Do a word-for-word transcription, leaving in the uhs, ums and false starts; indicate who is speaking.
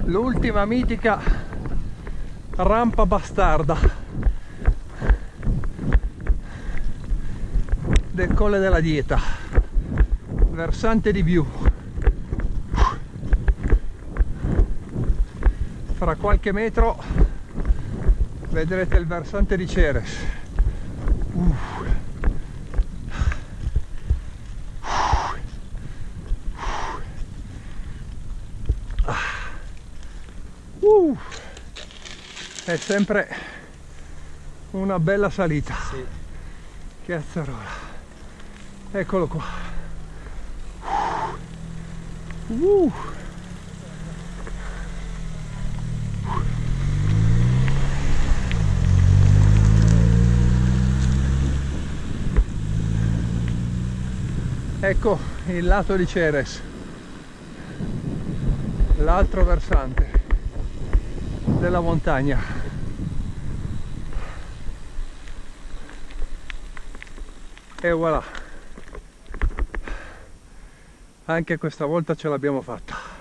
Speaker 1: l'ultima mitica rampa bastarda del Colle della Dieta, versante di Biu. Fra qualche metro vedrete il versante di Ceres. Uh. Uh. È sempre una bella salita.
Speaker 2: Sì.
Speaker 1: Che azzarola. Eccolo qua. Uh. Ecco il lato di Ceres, l'altro versante della montagna. E voilà, anche questa volta ce l'abbiamo fatta.